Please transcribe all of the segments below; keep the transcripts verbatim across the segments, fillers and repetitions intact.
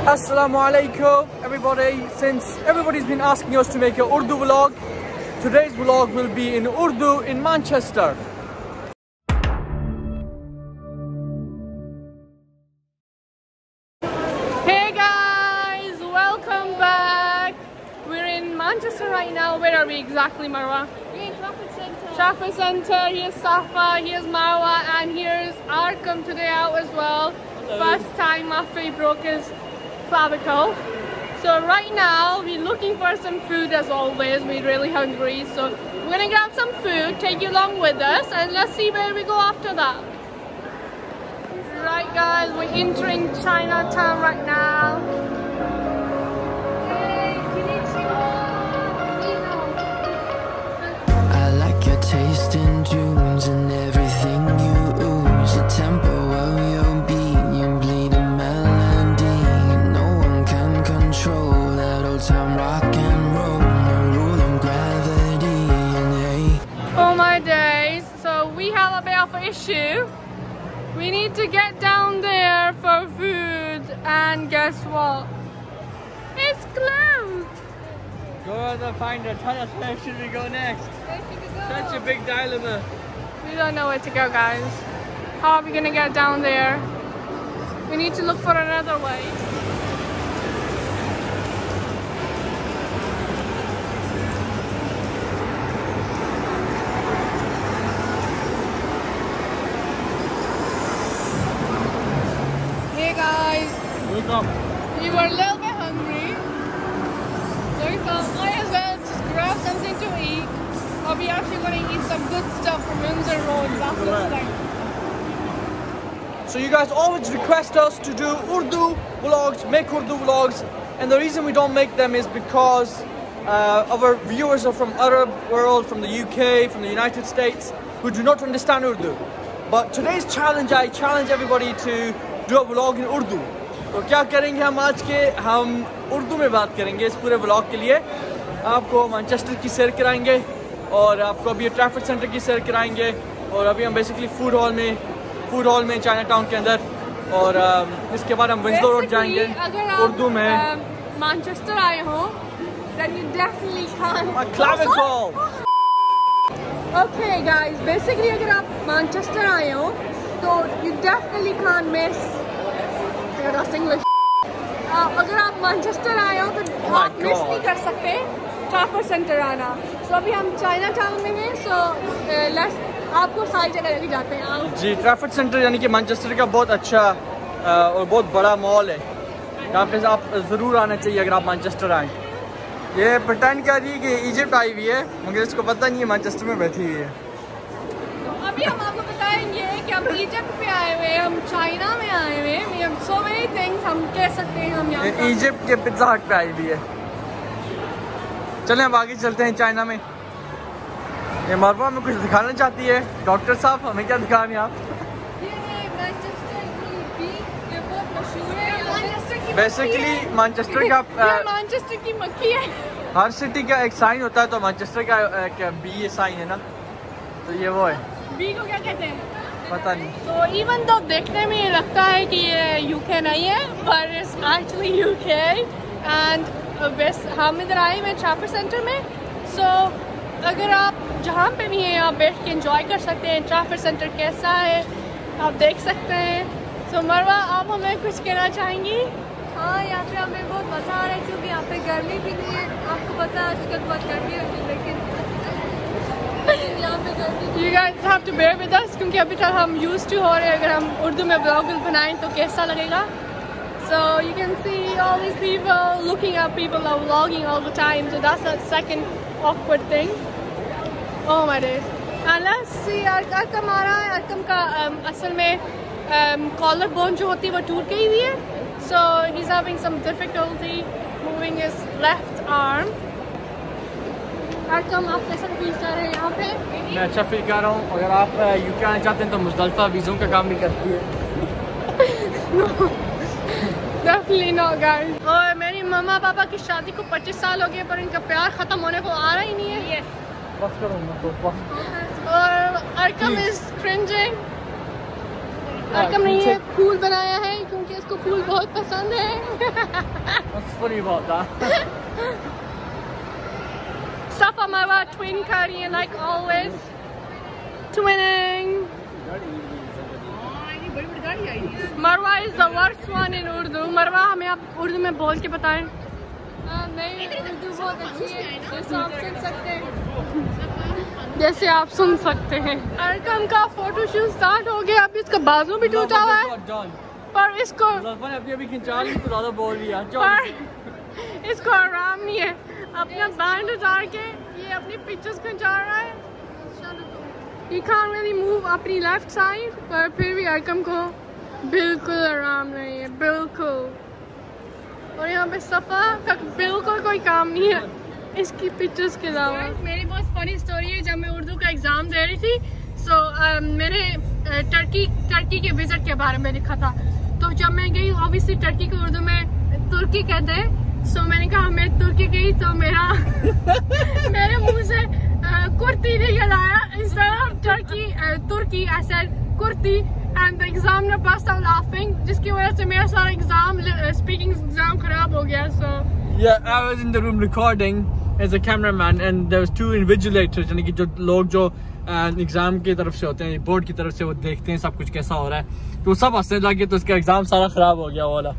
Assalamu alaikum everybody. Since everybody's been asking us to make an Urdu vlog, today's vlog will be in Urdu in Manchester. Hey guys, welcome back. We're in Manchester right now. Where are we exactly, Marwa? We're in Trafford Centre. Trafford Centre. Here's Safa, here's Marwa, and here's Arkham today out as well. Hello. First time Mafi broke his clavicle. So right now we're looking for some food as always. We're really hungry, so we're gonna grab some food, take you along with us, and let's see where we go after that. Right guys, we're entering Chinatown right now. I like your taste in tunes and everything you ooze, the tempo of your beat, you bleed a melody. No one can control that old time rock and roll, no rule of gravity. And hey, Oh my days, so we have a bit of an issue. We need to get down there for food, and guess what? It's closed. Go out and find her. Tell us where should we go next. Where should we go? Such a big dilemma. We don't know where to go, guys. How are we gonna get down there? We need to look for another way. Hey guys, Wake up. we were a little bit hungry, so we thought might as well just grab something to eat. Or we actually going to eat some good stuff from Windsor Road. That's what's like. So you guys always request us to do Urdu vlogs, make Urdu vlogs, and the reason we don't make them is because uh, our viewers are from Arab world, from the U K, from the United States, who do not understand Urdu. But today's challenge, I challenge everybody to do a vlog in Urdu. तो क्या करेंगे हम आज के हम उर्दू में बात करेंगे इस पूरे व्लॉग के लिए। आपको मैनचेस्टर की सैर कराएंगे और आपको अभी ट्रैफिक सेंटर की सैर कराएंगे और अभी हम बेसिकली फूड हॉल में फूड हॉल में चाइना टाउन के अंदर और इसके बाद हम विंसर रोड जाएंगे उर्दू में। मैनचेस्टर आए हो then you definitely can't. My clavicle. Okay guys, basically अगर आप मैनचेस्टर आए हो तो you definitely can't miss. That's English. uh, अगर आप मैनचेस्टर आए हो तो Oh आप मिस नहीं कर सकते ट्रैफर्ड सेंटर आना। सो so, अभी हम चाइना टाउन में हैं, सो लेट्स आपको सारी जगह लेके जाते हैं। आओ जी, ट्रैफिक सेंटर यानी कि मैनचेस्टर का बहुत अच्छा और बहुत बड़ा मॉल है। यहाँ पे आप ज़रूर आना चाहिए अगर आप मैनचेस्टर आएँ। ये प्रटेंड कर रही है कि इजिप्ट आई हुई है, मगर इसको पता नहीं है मैनचेस्टर में बैठी हुई है। अभी हम आपको बताएंगे कि हम इजिप्ट पे आए हुए हैं, हम चाइना में आए हुए हैं। We have so many things हम कह सकते हैं हम यहाँ पर। इजिप्ट के पिज़्ज़ा हट पे आई हुई है। चलें अब आगे चलते हैं चाइना में। ये मरवा में कुछ दिखाना चाहती है। डॉक्टर साहब हमें क्या दिखा रहे हैं आप? ये मैनचेस्टर की बीफ, ये बहुत मशहूर है। मैनचेस्टर की बेसिकली मैनचेस्टर का ये मैनचेस्टर की मक्खी है। हर सिटी का एक साइन होता है, तो मैनचेस्टर का एक बी ए साइन है ना, तो ये वो है। बी को क्या कहते हैं पता नहीं। तो इवन तो देखने में ये लगता है कि ये यूके नहीं है, पर it's actually UK. And best हम इधर आए हुए ट्रैफिक सेंटर में। सो so, अगर आप जहाँ पे भी हैं आप बैठ के एंजॉय कर सकते हैं। ट्रैफिक सेंटर कैसा है आप देख सकते हैं। सो so, मरवा आप हमें कुछ कहना चाहेंगी? हाँ, यहाँ पे हमें बहुत मज़ा आ रहा है क्योंकि यहाँ पे गर्मी भी नहीं है। आपको पता है आजकल बहुत गर्मी होती है, लेकिन यहाँ पे गर्मी। You guys have to bear with us क्योंकि अभी तक हम used to हो रहे हैं। अगर हम उर्दू में ब्लॉग्स बनाएं तो कैसा लगेगा? So you can see all these people looking at people are vlogging all the time. So that's a second awkward thing. Oh my days. And let's see, Arkam आ रहा है। अरकम का um, असल में कॉलर बोन जो होती है वो टूट गई हुई है। So he's having some difficulty moving his left arm. Arkam आप कैसा फील कर रहे हैं यहाँ पे? मैं अच्छा फील कर रहा हूँ। अगर आप यूके आना चाहते हैं तो मुज़दलिफ़ा वीज़ों का काम नहीं करती है। Definitely not guys. और मेरी मम्मा पापा की शादी को पच्चीस साल हो गए पर इनका प्यार ख़त्म होने को आ रहा ही नहीं है। Yes. बस करो मत तो बस। और अरकम is cringing. अरकम ने ये फूल बनाया है क्योंकि इसको फूल बहुत पसंद है। What's funny about that? Safa Marwa twin कर रही है like always. Twinning. Marwa is the worst one in Urdu. Marwa हमें आप उर्दू में बोल के बताएं। नहीं, उर्दू बहुत अच्छी है, जैसे आप सुन सकते हैं। जैसे आप सुन सकते हैं। अरकम का फोटोशूट स्टार्ट हो गया, अभी इसका बाजू भी टूटा हुआ है, पर इसको अभी अभी खिंचा ली तो ज़्यादा बोल लिया। पर इसको आराम नहीं है, अपना बैंड उतार के ये अपनी पिक्चर्स खिंचा रहा है। He can't really move अपनी लेफ्ट साइड, पर फिर भी अरकम को बिल्कुल आराम नहीं है, बिल्कुल। और यहाँ पे सफ़ा का बिल्कुल कोई काम नहीं है इसकी पिक्चर्स के अलावा। मेरी बहुत फनी स्टोरी है, जब मैं उर्दू का एग्ज़ाम दे रही थी सो so, uh, मैंने uh, टर्की टर्की के विज़िट के बारे में लिखा था। तो जब मैं गई, ऑब्वियसली टर्की को उर्दू में तुर्की कहते हैं, सो so, मैंने कहा मैं तुर्की गई तो मेरा मेरे मुंह से uh, कुर्ती निकल आया instead of Turkey Turkey I said kurti and the examiner bust out laughing, जिसकी वजह से मेरा सारा एग्जाम स्पीकिंग एग्जाम खराब हो गया। सो Yeah, I was in the room recording as a cameraman and there was two invigilators, यानी कि जो लोग जो एग्जाम की तरफ से होते हैं, बोर्ड की तरफ से, वो देखते हैं सब कुछ कैसा हो रहा है, तो सब हंसने लगे तो उसका एग्जाम सारा खराब हो गया वाला।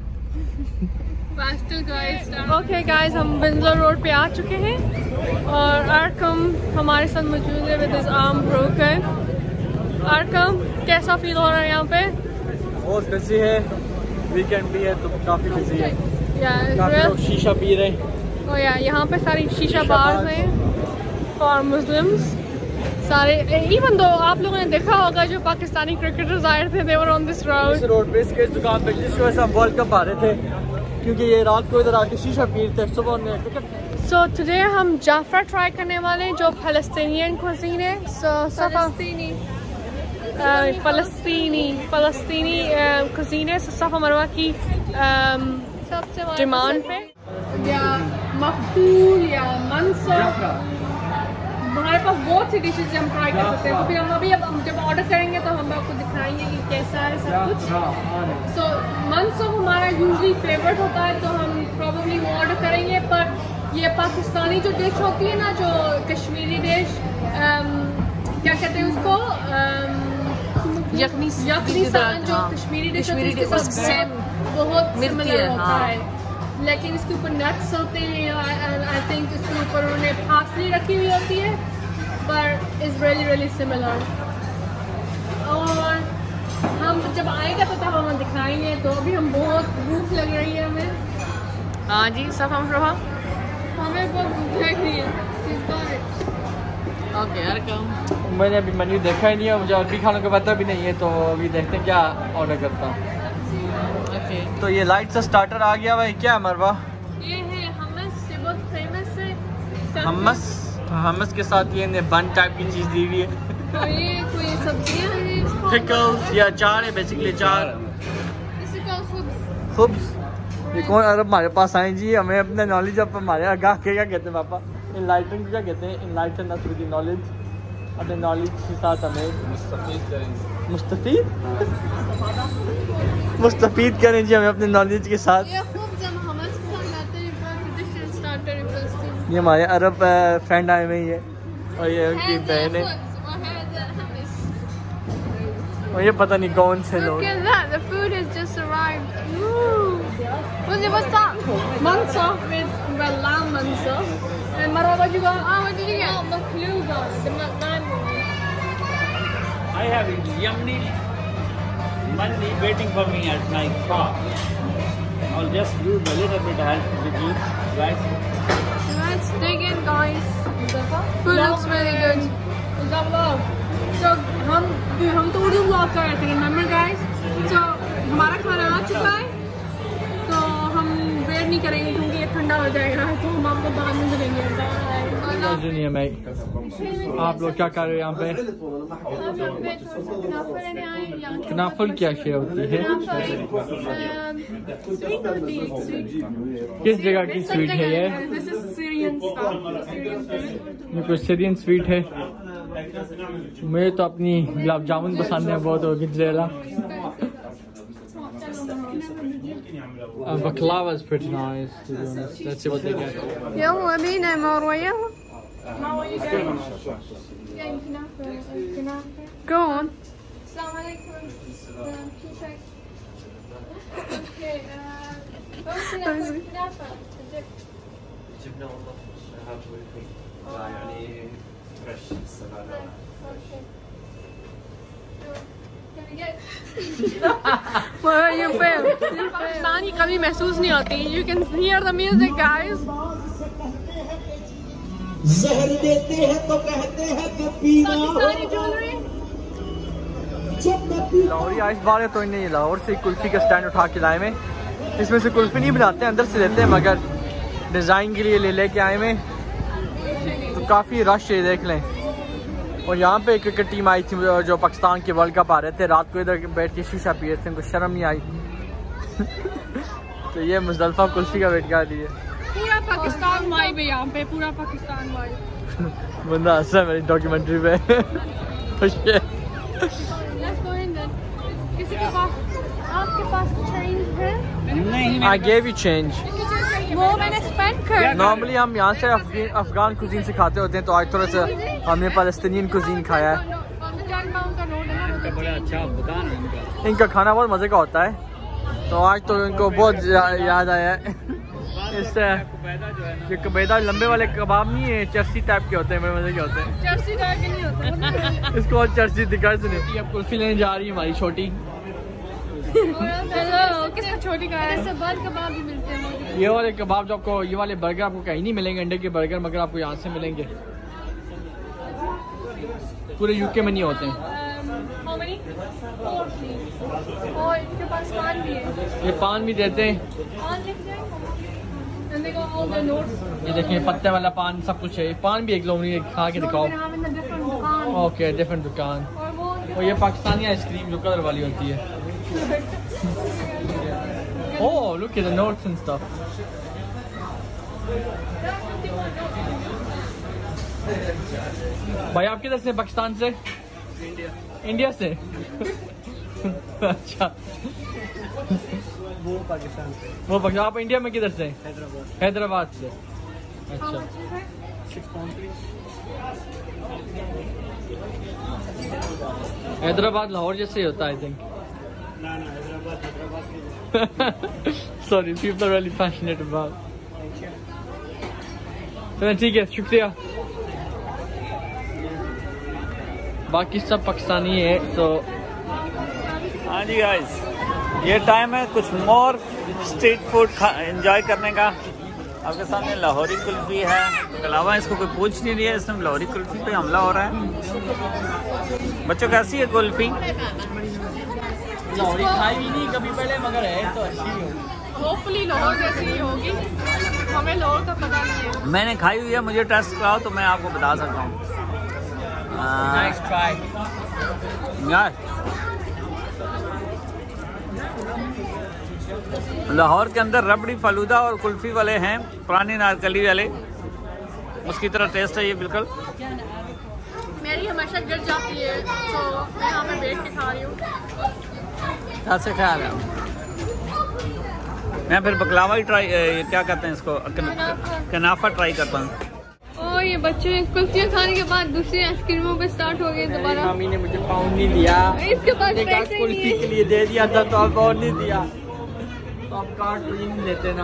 ओके गाइस, हम विंडसर रोड पे आ चुके हैं और अरकम हमारे साथ मौजूद है with his arm broken. Arkam कैसा फील हो रहा है यहाँ पे? बहुत बिजी है, वीकेंड भी है तो काफी बिजी है। Yeah, काफी लोग शीशा पी रहे हैं। oh, yeah, यहाँ पे सारी शीशा बार्स हैं फॉर मुस्लिम्स सारे। इवन दो आप लोगों ने देखा होगा जो पाकिस्तानी क्रिकेटर्स आए थे, they were on this road. इस रोड पे इसके दुकान पे जिसकी वजह से हम वर्ल्ड कप आ रहे थे, क्योंकि ये रात को इधर आके शीशा पी रहे थे, सुबह ने क्रिकेट। So today हम जाफरा ट्राई करने वाले हैं जो फलस्तीनियन कुजीन है। So फलस्तीनी फलस्तीनी फलस्तीनी कुजीन है। So सफ़ा मरवा की सबसे डिमांड पे या मफतूल या मनसब, हमारे पास बहुत सी डिशेज हम ट्राई कर सकते हैं। तो फिर हम अभी अब जब ऑर्डर करेंगे तो हम आपको दिखाएंगे कि कैसा है सब कुछ। सो मनसब हमारा यूजली फेवरेट होता है, तो हम प्रोबेबली वो ऑर्डर करेंगे। पर ये पाकिस्तानी जो डिश होती है ना, जो कश्मीरी डिश, क्या कहते हैं उसको, यखनी यखनी सान, जो कश्मीरी डिश होती है उसके बहुत सिमिलर होता है, लेकिन इसके ऊपर नट्स होते हैं। आई थिंक इसके ऊपर उन्होंने फासली रखी हुई होती है, पर इज़ रियली रियली सिमिलर। और हम जब आएगा तो तब हम दिखाएंगे। तो अभी हम बहुत भूख लग रही है हमें। हाँ जी, सब हम रहा हमें बहुत भूख लग रही है। ओके अरकम, मैंने अभी मेन्यू देखा ही नहीं है, मुझे अरबी खानों का पता भी नहीं है, तो अभी देखते हैं क्या ऑर्डर करता हूँ। ओके तो ये लाइट सा स्टार्टर आ गया भाई, क्या है मरवा? ये है हमस, ये बहुत फेमस है। हमस, हमस के साथ ये ने बन टाइप की चीज़ दी हुई है। और ये कोई सब्जियां हैं, पिकल्स या अचार है, बेसिकली अचार। इसे कॉल फूड्स। खुब्स। ये कौन अरब हमारे पास आए जी, हमें अपना नॉलेज अब हमारे आगाह के क्या कहते हैं पापा, इनलाइटन क्या कहते हैं, इनलाइटन अस विद नॉलेज, अपने नॉलेज के साथ हमें मुस्तफीद मुस्तफीद करें जी हमें अपने नॉलेज के साथ। ये खूब जब हमस के साथ आते हैं, ट्रेडिशनल स्टार्टर है। ये हमारे अरब फ्रेंड आए हुए हैं और ये उनकी बहन है, और ये पता नहीं कौन से लोग। Look at that, the food has just arrived. Ooh. What's it, what's that? Mansa with, well, lamb mansa. And Marwa, what you got? Oh, what did you get? Oh, makluba, the lamb one. I have yummy money waiting for me at my car. I'll just do the little bit help with you guys. Let's dig in, guys. Food looks really good. Is that vlog? So हम हम तो Urdu vlog कर रहे थे, remember guys. तो हमारा खाना आ चुका है, तो हम वेट नहीं करेंगे क्योंकि ये ठंडा हो जाएगा, तो हम आपको बाद में मिलेंगे। आप लोग क्या कर रहे हो यहाँ पे? कनाफल क्या शेयर होती है? किस जगह की स्वीट है ये? ये कुछ सीरियन स्वीट है। मुझे तो अपनी गुलाब जामुन पसंद है बहुत, होगी जरा Uh, baklava is pretty nice, to be honest. Let's see what they get. يلا بينا مروة يلا. Go on. Assalamu alaikum. Okay, جبنة والله هذا ويكون يعني فريش السلالة Where you feel? पाकिस्तानी कभी महसूस नहीं होती. You can hear the music, guys. जहर देते हैं तो कहते हैं कि पीना पाकिस्तानी ज्वेलरी. लाहौरी आइस बार है तो इन्हें लाहौर से कुल्फी का स्टैंड उठा के लाए में. इसमें से कुल्फी नहीं बनाते, अंदर से लेते हैं, मगर डिज़ाइन के लिए ले लेके आए में. तो काफ़ी रश है, देख लें. और यहाँ पे एक क्रिकेट टीम आई थी जो पाकिस्तान के वर्ल्ड कप आ रहे थे. रात को इधर बैठ के शीशा पी रहे थे, उनको शर्म नहीं आई. तो ये मुज़दलिफा कुल्फी का वेट कर लिए. पूरा पाकिस्तान वाइब है यहाँ पे, पूरा पाकिस्तान वाइब. बंदा हंस रहा है मेरी डॉक्यूमेंट्री पे. Let's go in then. किसी के पास, आपके पास चेंज है? नहीं. I gave you change. वो मैंने स्पेंड कर. नॉर्मली हम यहाँ से अफगान कुजीन से खाते होते हैं, तो आज थोड़ा सा हमने पाकिस्तानी कुजीन खाया है. बड़ा अच्छा दुकान है इनका. इनका खाना बहुत मज़े का होता है, तो आज तो इनको बहुत याद आया है. इससे ये कबैदा लंबे वाले कबाब नहीं है, चर्सी टाइप के होते हैं, बड़े मज़े के होते हैं. चर्सी टाइप के नहीं होते. इसको और चर्सी दिखा सुने. अब कुल्फी लेने जा रही है हमारी छोटी. किसको छोटी का है? ऐसे बर्गर कबाब भी मिलते हैं. ये वाले कबाब जो आपको, ये वाले बर्गर आपको कहीं नहीं मिलेंगे, अंडे के बर्गर, मगर आपको यहाँ से मिलेंगे. पूरे यूके में नहीं होते हैं. और इनके पास पान भी है. ये पान भी देते हैं. पान लेके जाएंगे. And they got all the notes. ये देखिए पत्ते वाला पान, सब कुछ है. पान भी एक लोग ने खा के दिखाओ. ओके, डिफरेंट दुकान. और ये पाकिस्तानी आइसक्रीम जो कलर वाली होती है. Oh, look at the notes and stuff. भाई आप किधर से? पाकिस्तान से? इंडिया. इंडिया से? अच्छा. वो पाकिस्तान से. वो पाकिस्तान. आप इंडिया में किधर से? हैदराबाद. हैदराबाद से. अच्छा. हैदराबाद लाहौर जैसे ही होता है, आई थिंक. ना ना Hyderabad Hyderabad. Sorry, people are really passionate about. चलो ठीक है, शुक्रिया. बाकी सब पाकिस्तानी है. तो हाँ जी गाइस, ये टाइम है कुछ मोर स्ट्रीट फूड एंजॉय करने का. आपके सामने लाहौरी कुल्फी है. तो अलावा इसको कोई पूछ नहीं रही है, इसमें लाहौरी कुल्फी पे हमला हो रहा है. बच्चों कैसी है कुल्फी? लाहौरी खाई भी नहीं कभी पहले, मगर है तो अच्छी होगी. होपफुली लाहौर जैसी ही होगी. हमें लाहौर का पता नहीं है. मैंने खाई हुई है, मुझे टेस्ट कराओ तो मैं आपको बता सकता हूँ. Nice try. यार लाहौर के अंदर रबड़ी फलूदा और कुल्फी वाले हैं, पुरानी नारकली वाले, उसकी तरह टेस्ट है ये बिल्कुल. मेरी हमेशा गिर जाती है, तो मैं यहाँ पे बैठ के खा रही हूँ. ऐसे ख्याल है. मैं फिर बकलावा ही ट्राई, क्या कहते हैं इसको, कनाफा ट्राई करता हूँ. और ये बच्चे कुल्फियाँ खाने के बाद दूसरी आइसक्रीमों पे स्टार्ट हो गए दोबारा. मम्मी ने मुझे पाउंड नहीं दिया. इसके पास एक पैसे नहीं कुल्फी है. के लिए दे दिया था, तो अब और नहीं दिया. तो अब कार्ड तो नहीं लेते ना.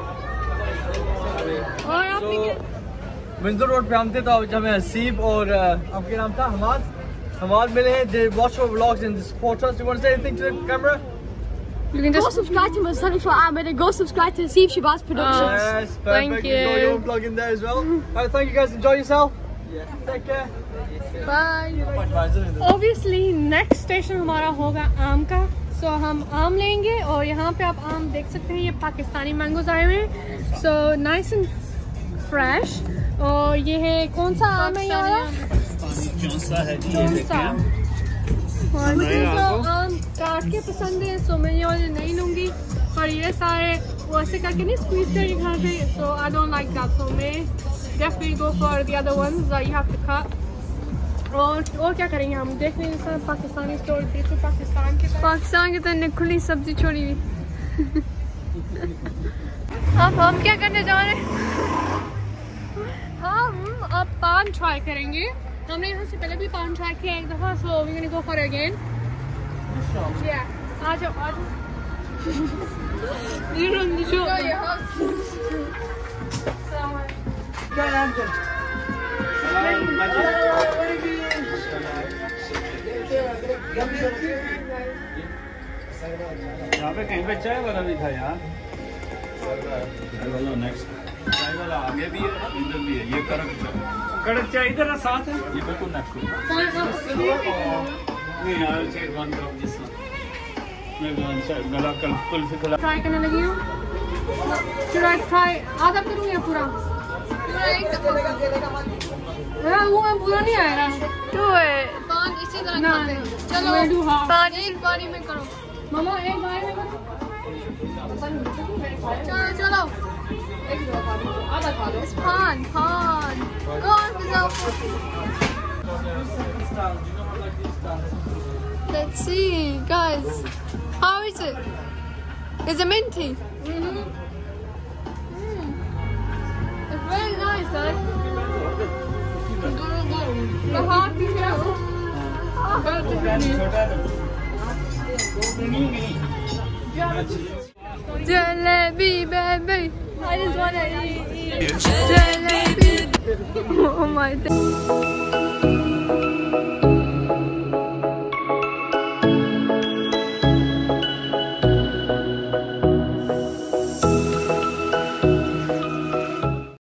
और आपने क्या? विंडसर रोड पे हम थे, तो अब हमें हसीब और आपके नाम था हमाद हमाद मिले हैं. They watch our vlogs and support us. You want to say anything to the camera? You can Go just subscribe to Muzdalifa Ahmed and go subscribe to Hasib Shabazz Productions. Yes, perfect. Thank You got your you. own plug in there as well. Alright, thank you guys. Enjoy yourself. Yeah. Take care. Bye. Obviously, next station हमारा होगा आम का. So हम आम लेंगे और यहाँ पे आप आम देख सकते हैं. ये पाकिस्तानी मैंगोज आए हुए हैं. So nice and fresh. और ये है कौन सा आम है ये वाला? चौंसा है जी, ये चौंसा. और मुझे तो आम काट के पसंद है, सो मैं ये वाले नहीं लूँगी. और ये सारे वो ऐसे करके नहीं स्क्वीज करके खाते, so I don't like that. So मैं definitely go for the other ones that you have to cut. और और क्या करेंगे हम? देख रहे हैं पाकिस्तानी स्टोर, तो पाकिस्तान के पाकिस्तान की तरह खुली सब्जी छोड़ी हुई. अब हम क्या करने जा रहे हैं? हम अब पान ट्राई करेंगे। हमने यहाँ से पहले भी पान ट्राई किया एक दफ़ा, so we gonna go for again. या आ जाओ आ जाओ। You run the show. Show your house. यहाँ पे कहीं पे चाय वाला भी था यार। नेक्स्ट चाय वाला आगे भी है, इधर भी है। ये कड़क चाय, कड़क चाय इधर साथ है। ये बिल्कुल नेक्स्ट नहीं यार, चाहिए वन कप जिसमें मैं गला कल कुल्फी खिला ट्राई करने लगी हूँ। ट्राई ट्राई आधा करूँ या पूरा? हाँ वो है, पूरा नहीं आएगा। टू है पान इसी तरह खाते हैं। चलो पान एक बारी में करो मामा, एक बारी में करो। चलो चलो आधा खा लो। पान पान go on without. Let's see guys, how is it? Is it minty? Mm-hmm. Mm. It's very nice, right? The heart is here. Jalebi, baby. I just wanna eat. Jalebi. Oh my God.